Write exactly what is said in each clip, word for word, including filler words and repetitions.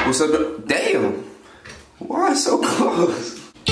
What's up? Damn. Why so close?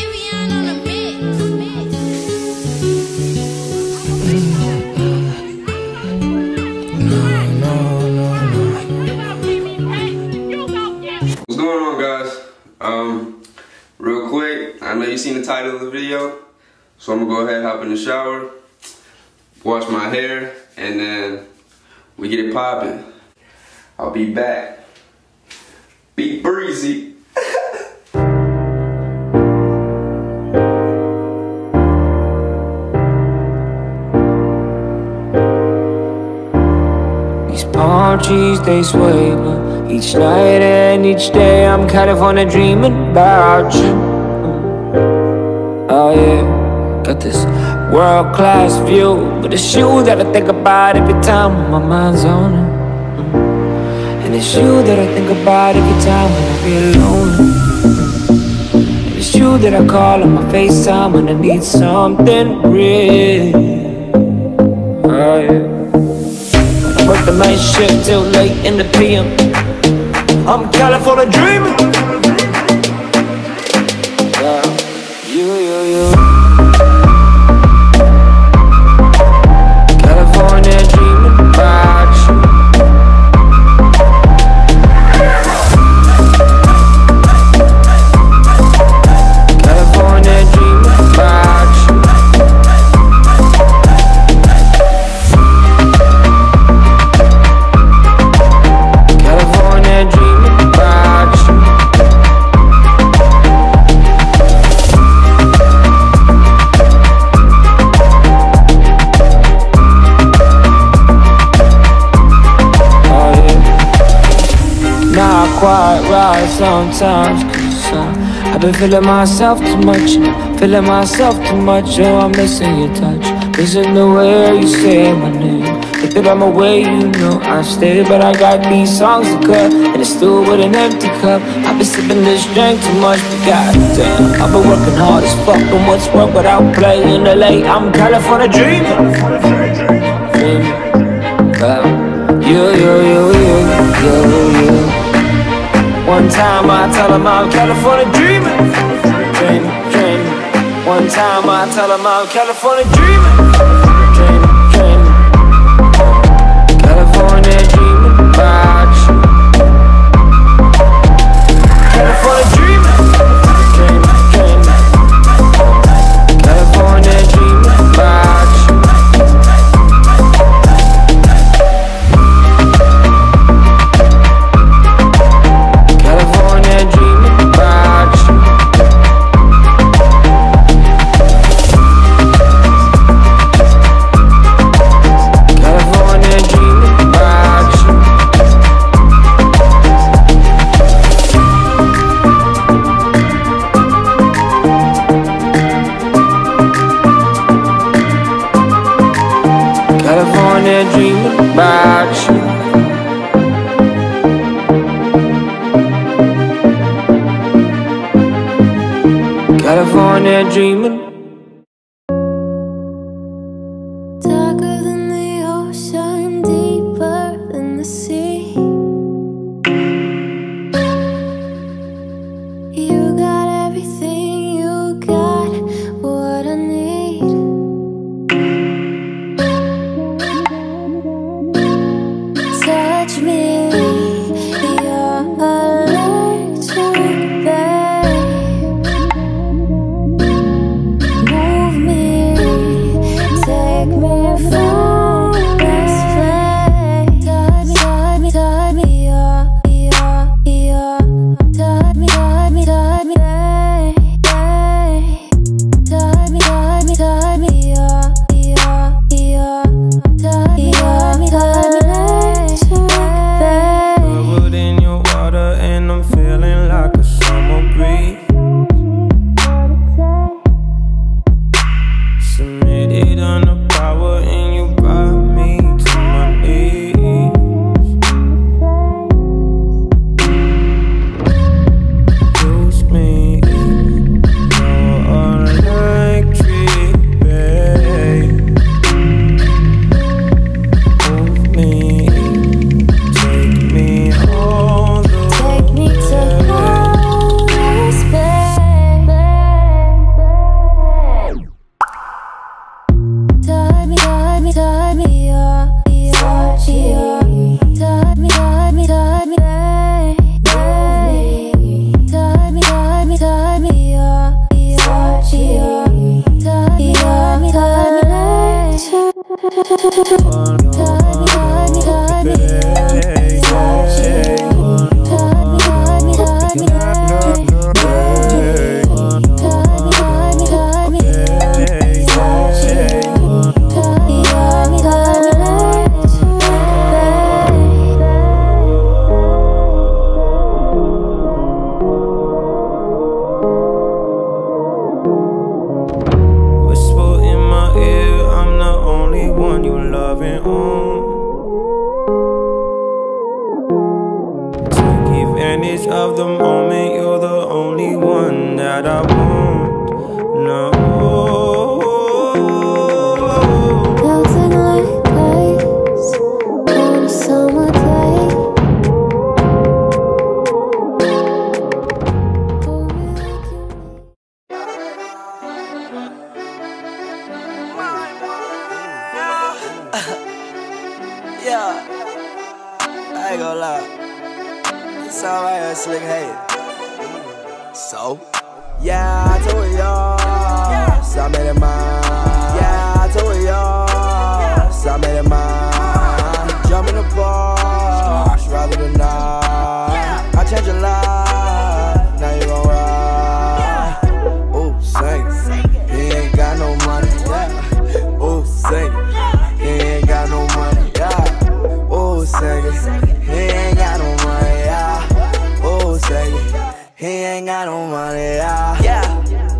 What's going on, guys? Um, real quick, I know you seen the title of the video, so I'm gonna go ahead and hop in the shower, wash my hair, and then we get it popping. I'll be back. Be breezy. These palm trees, they sway, but each night and each day I'm California dreaming about you. Oh yeah, got this world-class view, but it's you that I think about every time my mind's on it. And it's you that I think about every time when I feel lonely. And it's you that I call on my FaceTime when I need something real. Oh yeah. When I work the night shift till late in the P M, I'm California dreaming. Yeah. You, you, you. California dreaming about you. Quite right sometimes, cause uh, I've been feeling myself too much, feeling myself too much. Oh, I'm missing your touch, missing the way you say my name. If that I'm away, you know I stay, but I got these songs to cut, and it's still with an empty cup. I've been sipping this drink too much, but goddamn, I've been working hard as fuck, and what's work without playing L A? I'm California dreaming, dreaming about you, you, you, you, you, you. One time I tell them I'm California dreaming, dreaming, dreaming. One time I tell them I'm California dreaming, dreaming, dreaming. California dreaming about you. California dreaming, dreaming, dreaming. California dreaming about you. California dreaming about you. California dreaming. Darker than the ocean, deeper than the sea. You got everything, you got what I need. Touch me, you're electric, babe. image of the moment. You're the only one that I want. No. Melting like ice on a summer day. Hold me like you Yeah, I ain't gonna lie. It's alright, that slick hey. So, yeah, I told y'all, so I made it mine. Yeah, I told y'all, so I made it mine. Jump in the bar, rather than not. I changed your life, now you gon' ride. Ooh, sing, he ain't got no money. Yeah. Ooh, sing, he ain't got no money. Yeah. Ooh, sing, he ain't got no money. Yeah. Ooh, sing, he ain't got no money. Yeah. Yeah.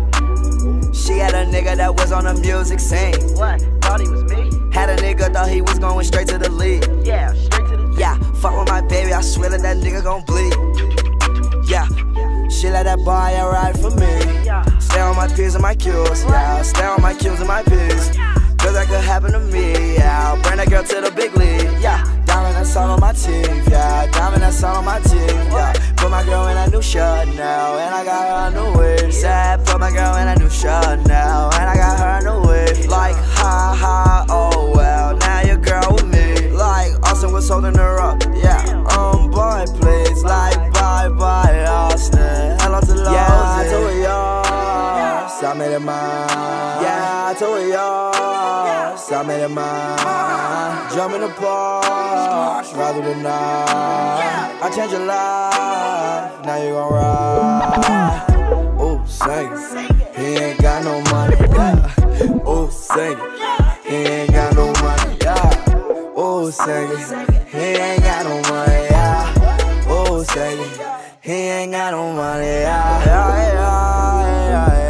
She had a nigga that was on the music scene. What? Thought he was me? Had a nigga thought he was going straight to the league. Yeah, straight to the Yeah, fuck with my baby, I swear that that nigga gon' bleed. Yeah, she let that boy yeah, ride for me. Stay on my P's and my Q's. Yeah, stay on my Q's and my P's. Cause that could happen to me. Yeah, bring that girl to the big league. Yeah, diamond that's all on my teeth. Yeah, diamond that's all on my teeth. Yeah, put my girl in a new shirt now, and I got her a new wig. Said put my girl in a new shirt now, and I got her a new wig. Like ha ha, oh well, now your girl with me. Like Austin was holding her up. Yeah, um boy please, like bye bye Austin. Hello to Lowe's. Yeah, I told y'all, so I made it mine. Yeah, I told y'all, so I made it mine. Jump in the park, rather than not. I changed your life, now you gon' ride. Ooh, sing, he ain't got no money. Yeah. Ooh, sing, he ain't got no money. Yeah. Ooh, sing, he ain't got no money. Yeah. Ooh, sing, he ain't got no money. Yeah. Yeah, yeah, yeah, yeah.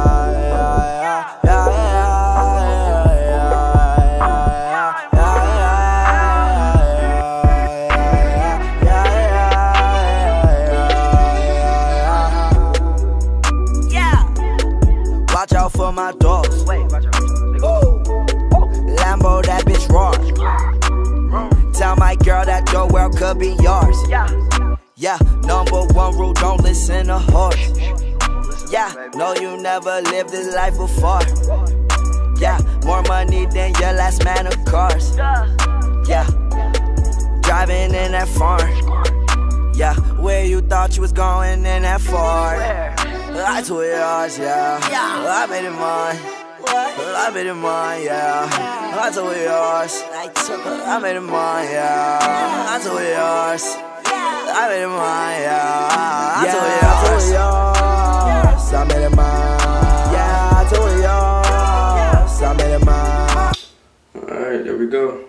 For my dogs. Wait, watch out. Ooh. Lambo, that bitch raw. Tell my girl that your world could be yours. Yeah. Yeah, number one rule, don't listen to horse. Yeah, no, you never lived this life before. Yeah, more money than your last man of cars. Yeah, driving in that farm. Yeah, where you thought you was going in that far. I told yours, yeah. I made it mine. I made it mine, yeah. I told yours. I made it mine, yeah. I told yours. I made it mine, yeah. I told yours. I made it mine. Yeah, I told yours. I made it mine. Alright, there we go.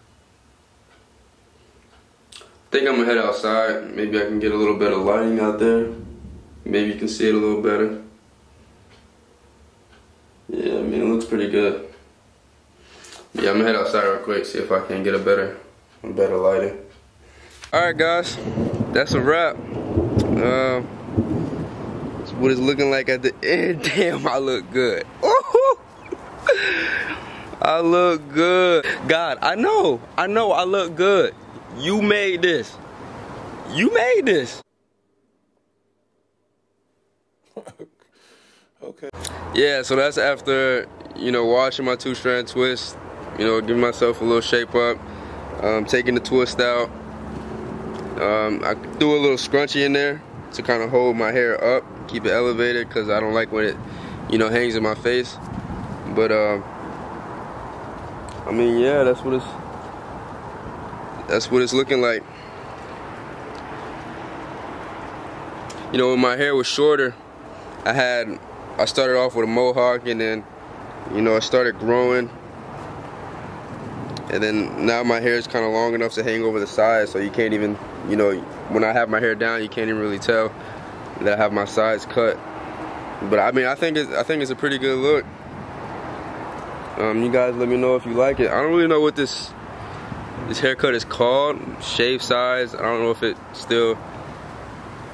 I think I'm gonna head outside. Maybe I can get a little bit of lighting out there. Maybe you can see it a little better. Yeah, I mean, it looks pretty good. Yeah, I'm gonna head outside real quick, see if I can get a better, a better lighting. Alright guys, that's a wrap. Uh, that's what it's looking like at the end. Damn, I look good. I look good. God, I know, I know I look good. You made this. You made this. Okay. Yeah, so that's after, you know, washing my two-strand twist, you know, giving myself a little shape up, um, taking the twist out. Um, I threw a little scrunchie in there to kind of hold my hair up, keep it elevated, because I don't like when it, you know, hangs in my face. But, uh, I mean, yeah, that's what it's, that's what it's looking like. You know, when my hair was shorter, I had, I started off with a mohawk, and then, you know, it started growing. And then now my hair is kind of long enough to hang over the sides, so you can't even, you know, when I have my hair down, you can't even really tell that I have my sides cut. But I mean, I think it's, I think it's a pretty good look. Um, you guys let me know if you like it. I don't really know what this this haircut is called. Shave size. I don't know if it still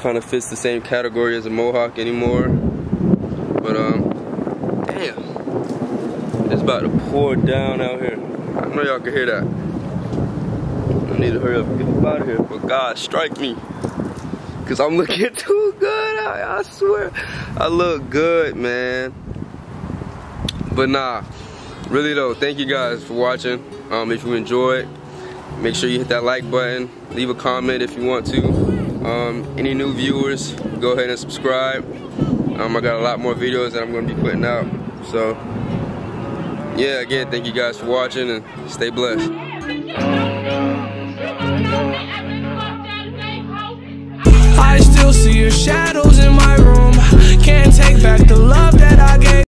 kind of fits the same category as a mohawk anymore. But um, damn, it's about to pour down out here. I know y'all can hear that. I need to hurry up and get up out of here. But God, strike me, cause I'm looking too good. I, I swear, I look good, man. But nah, really though, thank you guys for watching. Um, if you enjoyed, make sure you hit that like button. Leave a comment if you want to. Um, any new viewers, go ahead and subscribe. Um, I got a lot more videos that I'm going to be putting out. So, yeah, again, thank you guys for watching and stay blessed. I still see your shadows in my room. Can't take back the love that I gave.